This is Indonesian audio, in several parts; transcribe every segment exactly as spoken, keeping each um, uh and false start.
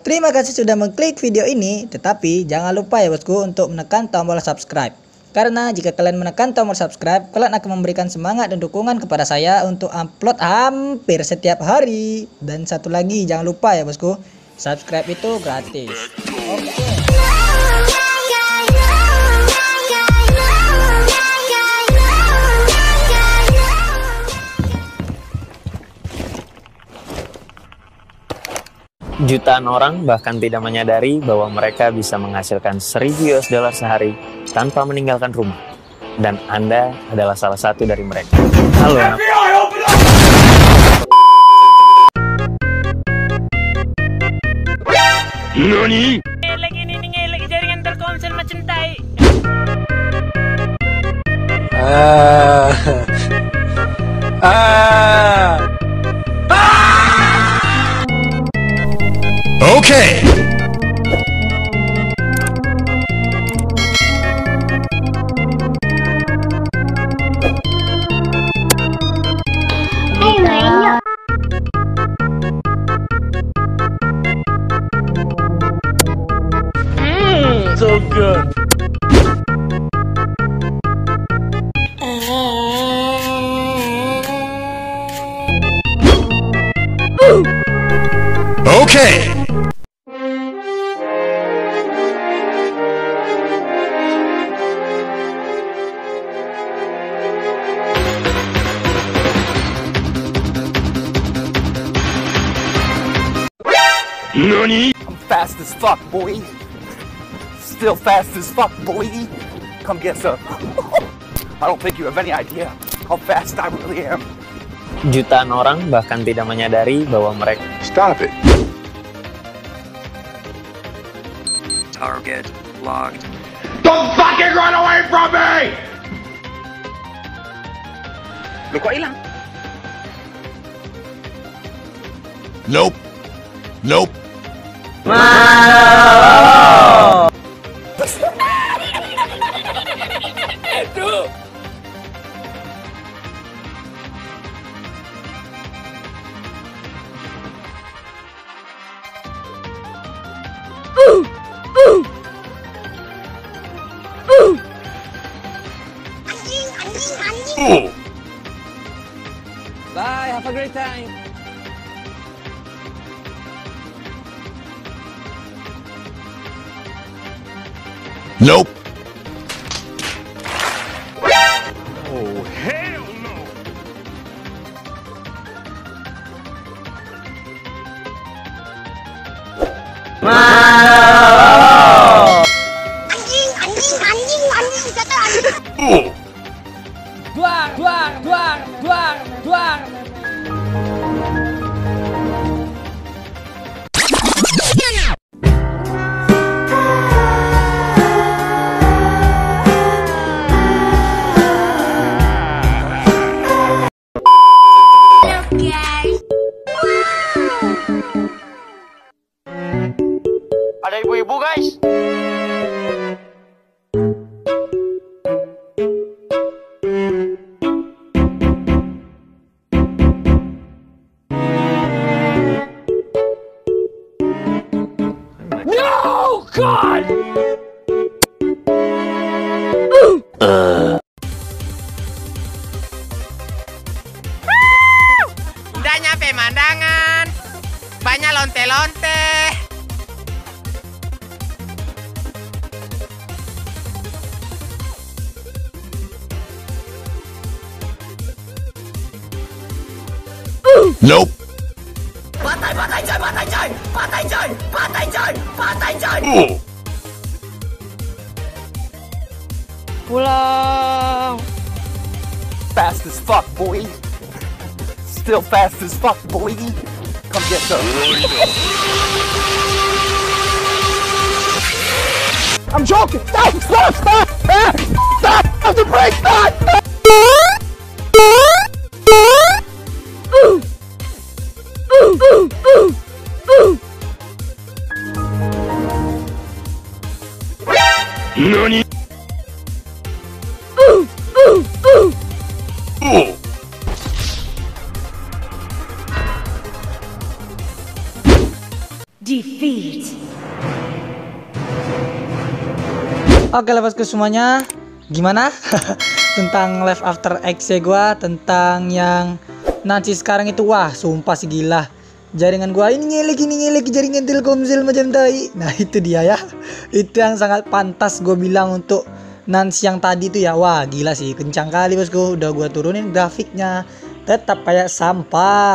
Terima kasih sudah mengklik video ini, tetapi jangan lupa ya bosku untuk menekan tombol subscribe. Karena jika kalian menekan tombol subscribe, kalian akan memberikan semangat dan dukungan kepada saya untuk upload hampir setiap hari. Dan satu lagi, jangan lupa ya bosku, subscribe itu gratis. Oke. Jutaan orang bahkan tidak menyadari bahwa mereka bisa menghasilkan seribu U S dollar sehari tanpa meninggalkan rumah. Dan Anda adalah salah satu dari mereka. Halo. Nani? Ngelek ini nih, ngelek jaringan Telkomsel macam tai. Ah. Ah. Okay. Mmm, so good. Okay. Nani? I'm fast as fuck, boy. Still fast as fuck, boy. Come get some. I don't think you have any idea how fast I really am. Jutaan orang bahkan tidak menyadari bahwa mereka Stop it. Target locked. Don't fucking run away from me! Lu kok hilang? Nope. Nope. Bye, have a great time. Nope. Oh, hell no. Duar, duar, duar, duar, duar. Ada ibu-ibu, guys. No, God! Udah nyampe mandangan. Banyak lonte-lonte. Nope. Patai, patai, coy, patai, coy, patai, coy, patai, coy, patai, coy. Pulang. Fast as fuck, boy. Still fast as fuck, boy. Come get some. I'm joking. Stop! Stop! Stop! Stop! Stop! Stop the brake! Stop! Nani? Defeat. Oke lah bosku semuanya, gimana tentang Live After X gua, tentang yang Nancy sekarang itu? Wah sumpah sih gila, jaringan gua ini ngelek ini ngelek jaringan Telkomsel macam tai. Nah itu dia ya, itu yang sangat pantas gue bilang untuk Nancy yang tadi tuh ya. Wah gila sih, kencang kali bosku. Udah gua turunin grafiknya, tetap kayak sampah.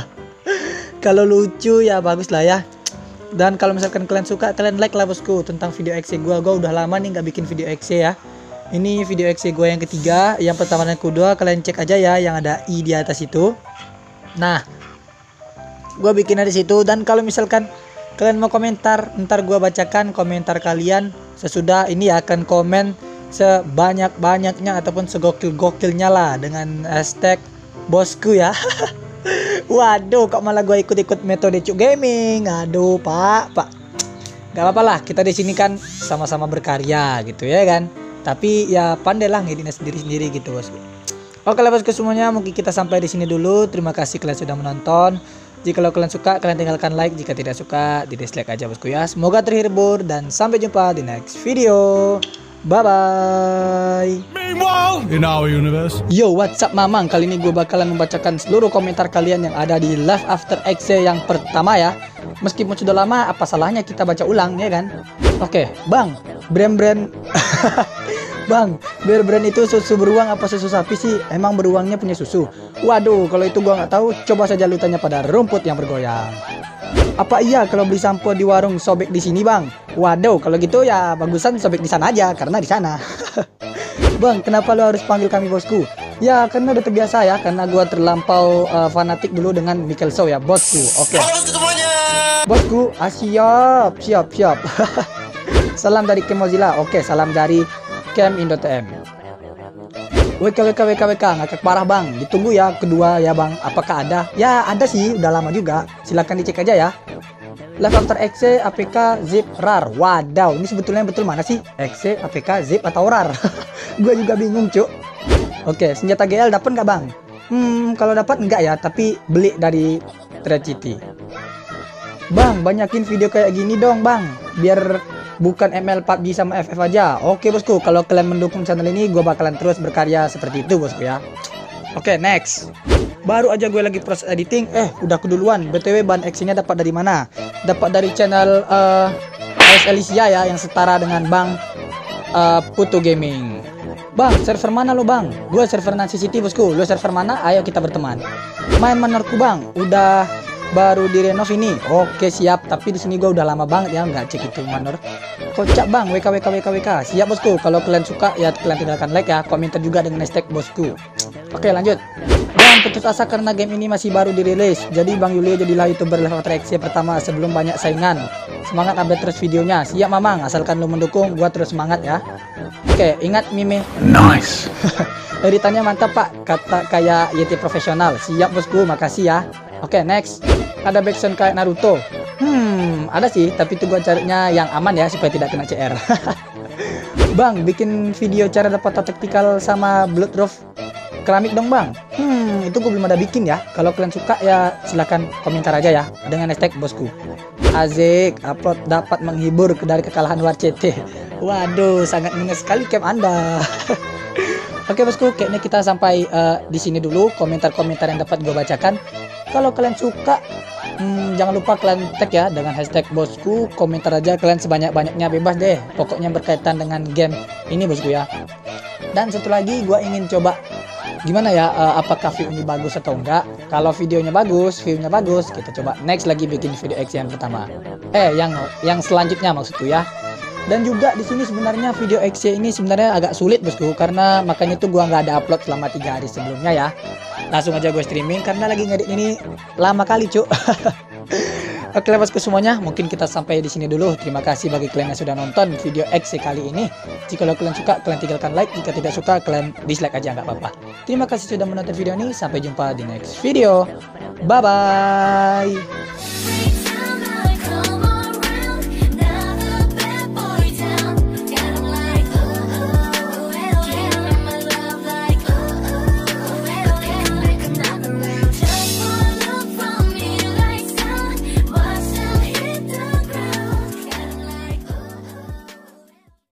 Kalau lucu ya bagus lah ya. Dan kalau misalkan kalian suka, kalian like lah bosku tentang video X gua. Gua udah lama nih nggak bikin video X ya. Ini video X gua yang ketiga, yang pertama dan kedua kalian cek aja ya yang ada i di atas itu. Nah, gua bikin di situ. Dan kalau misalkan kalian mau komentar, ntar gua bacakan komentar kalian sesudah ini ya, akan komen sebanyak-banyaknya ataupun segokil-gokilnya lah dengan hashtag bosku ya. Waduh, kok malah gue ikut-ikut metode Cuk Gaming. Aduh, Pak, Pak. Gak apa-apa lah, kita di sini kan sama-sama berkarya gitu ya kan. Tapi ya pandailah ngeditnya sendiri-sendiri gitu, bosku. Oke lah bosku semuanya, mungkin kita sampai di sini dulu. Terima kasih kalian sudah menonton. Jika kalian suka, kalian tinggalkan like. Jika tidak suka, di dislike aja bosku ya. Semoga terhibur dan sampai jumpa di next video. Bye-bye. Meanwhile, in our universe. Yo, what's up mamang? Kali ini gue bakalan membacakan seluruh komentar kalian yang ada di Live After X yang pertama ya. Meskipun sudah lama, apa salahnya kita baca ulang ya kan? Oke, bang, brand-brand bang, brand-brand itu susu beruang apa susu sapi sih? Emang beruangnya punya susu? Waduh, kalau itu gua nggak tahu, coba saja lu tanya pada rumput yang bergoyang. Apa iya kalau beli sampo di warung sobek di sini bang? Waduh, kalau gitu ya bagusan sobek di sana aja karena di sana. Bang, kenapa lo harus panggil kami bosku? Ya karena udah terbiasa ya, karena gua terlampau uh, fanatik dulu dengan Michael Show ya bosku. Oke. Okay. Bosku, ah, siap, siap, siap. Salam dari Kem Mozilla. Oke, okay, salam dari Kem Indo T M. W K W K W K W K ngakak parah bang. Ditunggu ya kedua ya bang. Apakah ada? Ya ada sih, udah lama juga. Silakan dicek aja ya. Live After X C, A P K, Zip, Rar. Wadaw, ini sebetulnya betul mana sih? X C, A P K, Zip atau Rar? Gue juga bingung cuk. Oke, senjata G L dapat nggak bang? Hmm, kalau dapat enggak ya, tapi beli dari Trade City. Bang, banyakin video kayak gini dong bang, biar bukan M L P U B G sama F F aja. Oke bosku, kalau kalian mendukung channel ini, gue bakalan terus berkarya seperti itu bosku ya. Oke, next. Baru aja gue lagi proses editing, eh udah keduluan. B T W bahan aksinya dapat dari mana? Dapat dari channel uh, A S Alicia ya, yang setara dengan Bang uh, Putu Gaming. Bang, server mana lo bang? Gue server Nancy City bosku. Lo server mana? Ayo kita berteman. Main manorku bang, udah baru direnov ini. Oke siap, tapi di sini gue udah lama banget ya nggak cek itu manor. Kocak bang, W K W K W K W K. Siap bosku, kalau kalian suka ya kalian tinggalkan like ya, komentar juga dengan hashtag bosku. Oke lanjut. Jangan putus asa karena game ini masih baru dirilis. Jadi Bang Yulio jadilah youtuber Live After X pertama sebelum banyak saingan. Semangat update terus videonya. Siap mamang, asalkan lu mendukung, gua terus semangat ya. Oke, ingat meme. Nice. Editannya mantap pak, kata kayak Y T profesional. Siap bosku, makasih ya. Oke next, ada backsound kayak Naruto. Hmm, ada sih, tapi itu gua carinya yang aman ya supaya tidak kena C R. Bang, bikin video cara dapat tactical sama Blood Roof keramik dong bang. Hmm, itu gue belum ada bikin ya. Kalau kalian suka ya silahkan komentar aja ya dengan hashtag bosku. Azik, upload dapat menghibur dari kekalahan War C T. Waduh, sangat minus sekali camp anda. Oke bosku, kayaknya kita sampai uh, di sini dulu komentar-komentar yang dapat gue bacakan. Kalau kalian suka, hmm, jangan lupa kalian tag ya dengan hashtag bosku. Komentar aja kalian sebanyak-banyaknya, bebas deh. Pokoknya berkaitan dengan game ini bosku ya. Dan satu lagi, gue ingin coba gimana ya, uh, apakah view ini bagus atau enggak. Kalau videonya bagus, viewnya bagus, kita coba next lagi bikin video X yang pertama. Eh, yang yang selanjutnya maksudku ya. Dan juga di sini sebenarnya video X ini sebenarnya agak sulit bosku, karena makanya tuh gua nggak ada upload selama tiga hari sebelumnya ya. Langsung aja gue streaming karena lagi ngedit ini lama kali cuk. Oke lah bosku semuanya, mungkin kita sampai di sini dulu. Terima kasih bagi kalian yang sudah nonton video X kali ini. Jika kalian suka, kalian tinggalkan like. Jika tidak suka, kalian dislike aja nggak apa-apa. Terima kasih sudah menonton video ini. Sampai jumpa di next video. Bye bye.